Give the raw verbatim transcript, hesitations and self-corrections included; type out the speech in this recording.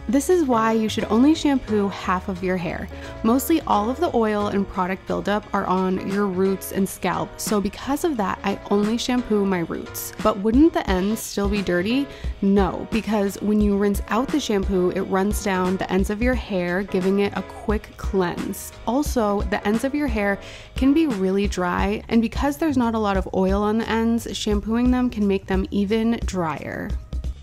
This is why you should only shampoo half of your hair. Mostly all of the oil and product buildup are on your roots and scalp, so because of that, I only shampoo my roots. But wouldn't the ends still be dirty? No, because when you rinse out the shampoo, it runs down the ends of your hair, giving it a quick cleanse. Also, the ends of your hair can be really dry, and because there's not a lot of oil on the ends, shampooing them can make them even drier.